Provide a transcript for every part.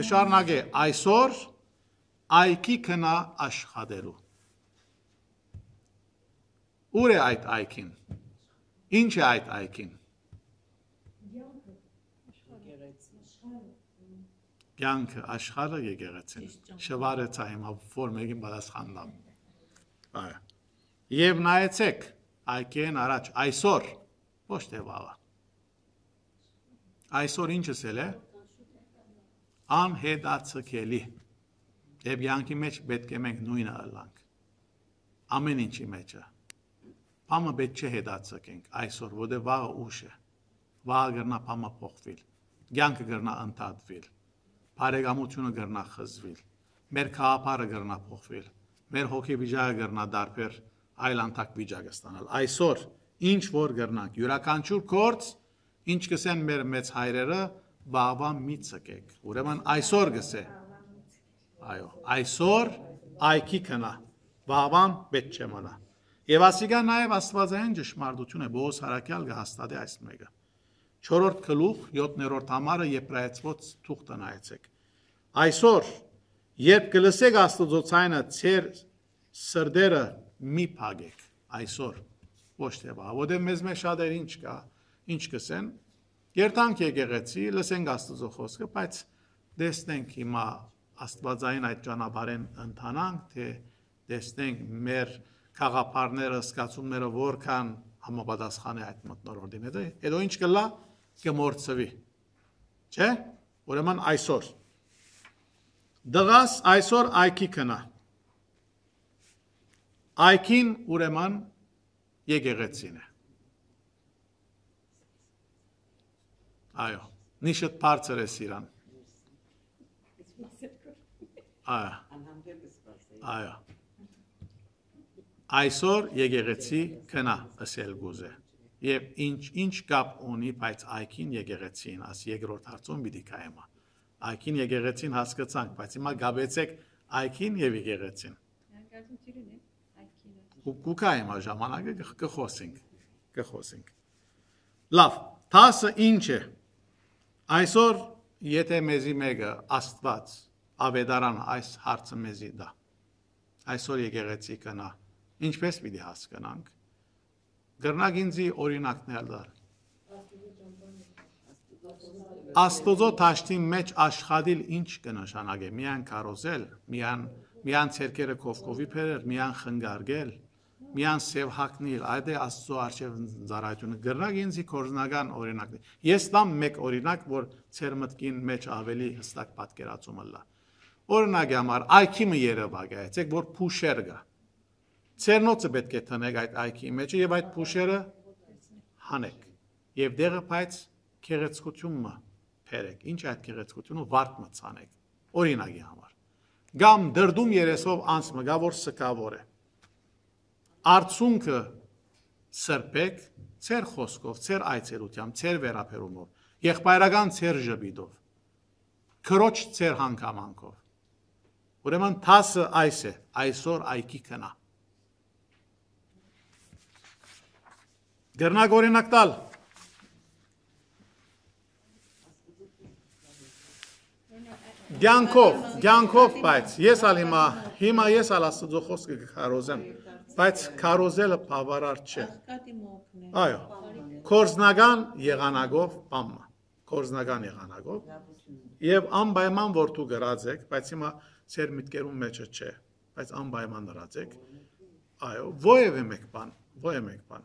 կշարունակե այսօր այքի քնա աշխատելու։ Ուր է այդ այքին։ Ինչ է այդ այքին։ Կյանքը, աշխարհը, եկեղեցին։ Շվարեցա հիմա որ մեկին պատասխանեմ։ Այո։ Եվ նայեցեք այքեն առաջ այսօր ոչ թե վաղը։ Այսօր ինչս էլ է անհետացկելի։ Եվ կյանքի մեջ պետք է մենք նույնը ըլլանք։ Ամեն ինչի մեջը։ Պամը պետք չէ հետացկենք այսօր, որտեղ վաղը ուշ է։ Վաղը գրնա պամը փոխվել։ Կյանքը գրնա ընդհատվել։ Բարեկամությունը գրնա խզվել, մեր քաղաքարը գրնա փոխվել, մեր հոգեվիճակը գրնա դարբեր այլանդակ վիճակ ստանալ։ Այսօր ինչ որ գրնանք, յուրաքանչյուր գործ, ինչ կսեն մեր մեծ հայրերը, վաղվա մի ցկեք։ Ուրեմն այսօր գսե։ Այո, այսօր այքի քնա, վաղվան պետք չէ մնա։ Եվ ասիկա նաև աստվածային ճշմարտություն է, Բոս Հարակյալ կհաստատի այս մեկը։ 4-րդ գլուխ 7-րդ համարը Եբրայեցված թուղթը նայեցեք։ Այսօր, երբ կլսեք Աստծո ձայնը, ձեր սրտերը մի փակեք, այսօր, ոչ թե վաղ, որտեղ մեզ մեջ շատեր ինչ կա, ինչ կսեն, երթանք եկեղեցի, լսենք Աստծո խոսքը, բայց տեսնենք հիմա աստվածային այդ ճանապարհին ընթանանք, թե տեսնենք մեր խաղապարները, սկացումները որքան համապատասխան է այդ մթնոլորտին հետ, հետո ինչ կլա կմորցվի, չէ՞, ուրեմն այսօր, դղաս այսօր այքի քնա, այքին ուրեմն եկեղեցին է, այո, նիշըտ բարձր է սիրան, այո, այսօր եկեղեցի քնա ասել գուզե եւ ինչ կապ ունի բայց այքին եկեղեցին աս երկրորդ հարցում պիտի կայմա այքին եկեղեցին հասկացանք բայց հիմա գաբեցեք այքին եւ եկեղեցին ու կայմա ժամանակը կխոսենք լավ 10-ը ինչ է այսօր եթե մեզի մեկը Աստված ավետարան այս հարցը մեզի դա այսօր եկեղեցի կնա ինչպես պիտի հասկանանք գրնակ ինձի օրինակներ դալ Աստծո դաշտի մեջ աշխատել ինչ կնշանակե միան կարոզել միան ցերկերը կովկովի փերել միան խնգարգել միան սև հակնիլ այդ է Աստծո արժև ծառայությունը գրնակ ինձի կորզնական օրինակներ ես տամ մեկ օրինակ որ ցեր մտքին մեջ ավելի հստակ պատկերացումը լա օրինակի համար այքիմը Երևան գայեցեք որ փուշեր գա Ցերնոցը պետք է տնեք այդ այքի մեջը եւ այդ փուշերը հանեք եւ դեղը բայց քեղեցկությունը փերեք ինչ այդ քեղեցկությունը վարդ մցանեք օրինակի համար գամ դրդում երեսով անցը գա որ սկավոր է արցունքը սրբեք ցեր խոսքով ցեր այցելությամբ ցեր վերապերումով եղբայրական ցեր ժպիտով քրոջ ցեր հանգամանքով ուրեմն 10-ը այս է այսօր այքի քնա Գրնակ օրինակ տալ Գյանքով բայց ես ալ հիմա ես ալ Աստծո խոսքը կքարոզեմ բայց քարոզելը բավարար չէ այո կորզնական եղանակով բամը կորզնական եղանակով եւ անպայման որ դու գրած եք բայց հիմա ծեր միտքերում մեջը չէ բայց անպայման գրած եք այո ովևէ մեկ բան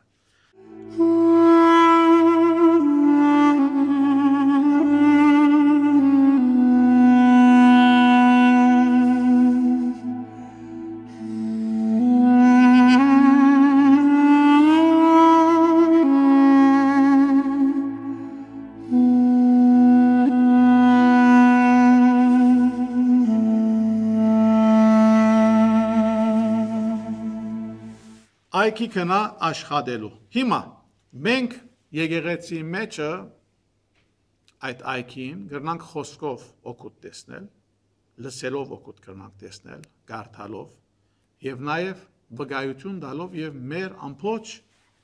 Այքի քնա աշխատելու Հիմա մենք եկեղեցի մեջը այդ այքին գրնանք խոսքով օգուտ տեսնել լսելով օգուտ կրնանք տեսնել կարդալով եւ նաեւ վկայություն տալով եւ մեր ամբողջ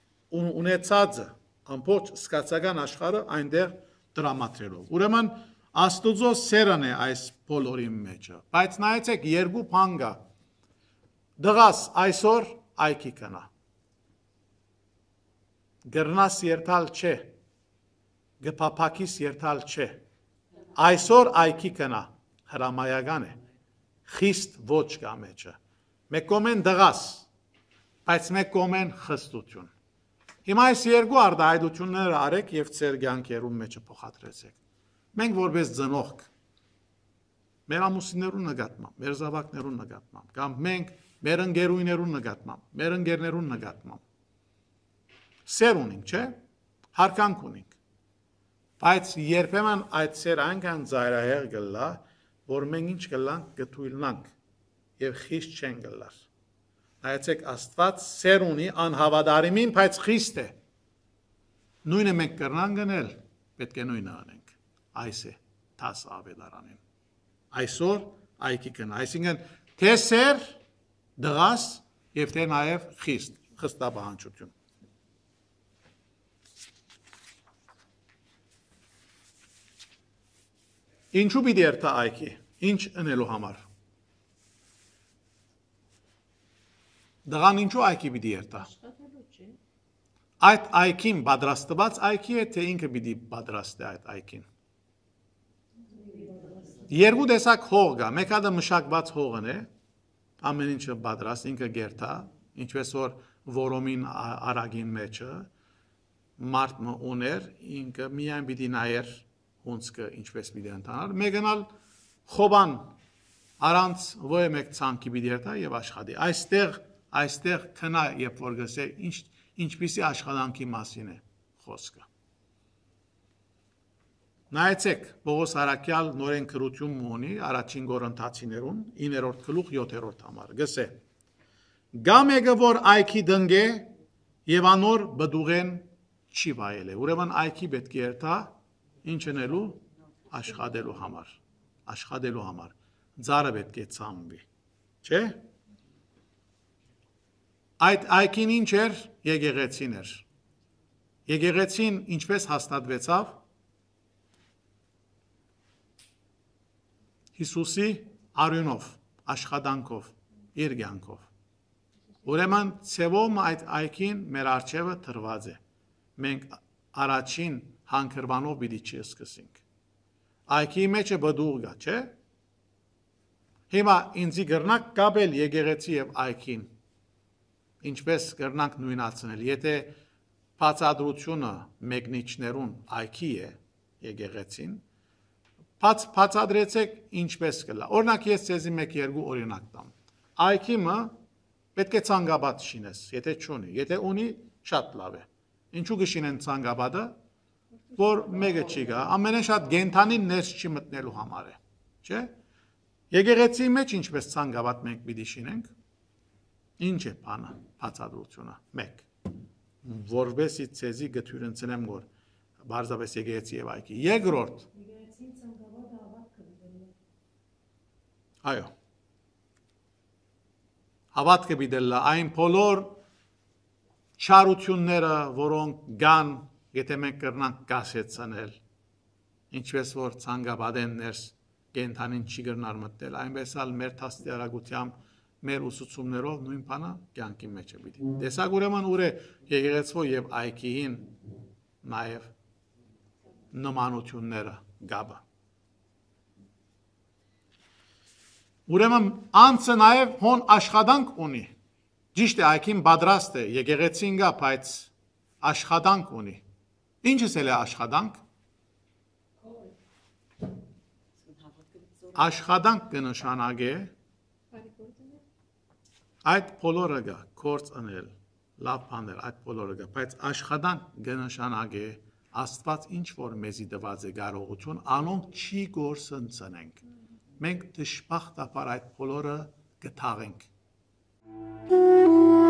ունեցածը ամբողջ սկացական աշխարհը այնտեղ դրամատրելով ուրեմն Աստուծո սերն է այս բոլորի մեջը։ Բայց նայեցեք երկու բան կա։ Դղաս այսօր այքի կնա։ Գրնաս երթալ չէ։ Գփափակիս երթալ չէ։ Այսօր այքի կնա հրամայական է։ Խիստ ոչ կա մեջը։ Մեկ կողմեն դղաս, բայց մեկ կողմեն խստություն։ Հիմա այս երկու արտահայտությունները արեք եւ ծեր կյանքերում մեջը փոխադրեցեք։ Մենք որպես ծնողք մեր ամուսիններուն նկատմամբ, մեր զավակներուն նկատմամբ, կամ մենք մեր ընկերուներուն նկատմամբ, մեր ընկերներուն նկատմամբ սեր ունենք, չէ՞, հարկանք ունենք։ Բայց երբեմն այդ սերը այնքան ծայրահեղ կլա, որ մենք ինչ կլանք գթույլնանք եւ խիստ չեն գլար։ Նայեցեք Աստված սեր ունի անհավատարիմին, բայց խիստ է։ Նույնը մենք կրնանք գնել, պետք է նույնը անենք։ Այս է տաս ավետարանին։ Այսօր այքի կնա, այսինքն թե սեր, դղաս եւ թե նաեւ խստաբանություն։ Ինչու պիտի երթա այքի, ինչ ընելու համար։ Դղան ինչու այքի պիտի երթա։ Այդ այքին պատրաստված այքի է, թե ինքը պիտի պատրաստի այդ այքին։ Երկու տեսակ հող կա, մեկ հատը մշակված հողն է, ամեն ինչը պատրաստ, ինքը գերտա, ինչպես որ որոմին արագին մեջը, մարդը ուներ, ինքը միայն պիտի նայեր հունցքը ինչպես պիտի ընթանար, մեկնալ խոբան առանց ոչ մեկ ցանկի պիտի երթա եւ աշխատի։ Այստեղ քնա երբ որ գսե ինչպիսի աշխատանքի մասին է խոսքը։ Նայեցեք Պողոս Արաքյալ նորեն քրություն ունի առաջին Կորինթացիներուն 9-րդ գլուխ 7-րդ համար գսե գա մեկը որ այքի դնգե եւ անոր բդուղեն չի վայել է ուրեմն այքի պետք է երթա ինչ անելու աշխատելու համար ծառը պետք է ցամվի չէ այդ այքին ինչ էր եկեղեցին էր եկեղեցին ինչպես հաստատվեցավ Հիսուսի արյունով, աշխատանքով, իր կյանքով։ Ուրեմն ցևոմ այդ այքին մեր արջևը տրված է։ Մենք առաջին հանգրվանով պիտի չսկսենք։ Այքի մեջը բդուղ կա, չէ՞։ Հիմա ինձի գրնակ կապել եկեղեցի եւ այքին։ Ինչպես գրնանք նույնացնել, եթե բացատրությունը մեկնիչներուն այքի է եկեղեցին Բացադրեցեք ինչպես կլա։ Օրինակ ես ցեզի 1-2 օրինակ տամ։ Այքիմը պետք է ցանգաբադ շինես, եթե չունի, եթե ունի շատ լավ է։ Ինչու կշինեն ցանգաբադը, որ մեկը չի գա, ամենաշատ գենթանին ներս չի մտնելու համար է, չէ՞։ Եկեղեցի մեջ ինչպես ցանգաբադ մենք պիտի շինենք։ Ինչ է բանը, բացադրությունը։ 1. Որովհետեւ ցեզի գթյուրընցնեմ որ բարձրապես եկեղեցի եւ այքի։ Երկրորդ Այո։ Հավատքը բիդելլա այն բոլոր չարությունները, որոնք կան, եթե մենք կրնանք կասեցնել, ինչպես որ ցանգաբադեն ներս կենթանին չի կրնար մտնել, այնպես ալ մեր դաստիարակությամբ, մեր ուսուցումներով նույն բանը կյանքի մեջ է պիտի։ Տեսակ ուրեմն ուր է եկեղեցվո եւ այքիին նաեւ նմանությունները գաբը։ Ուրեմն անձը նաև հոն աշխատանք ունի։ Ճիշտ է, այքին պատրաստ է, եկեղեցին գա, բայց աշխատանք ունի։ Ինչս էլ է աշխատանք։ Աշխատանք կնշանակե այդ բոլորը գա, կորց անել, լավ բաներ, այդ բոլորը գա, բայց աշխատանք կնշանակե Աստված ինչ որ մեզի տված է կարողություն, անոնք չի գործընծնենք։ Մենք դժբախտաբար այդ բոլորը գտաղենք։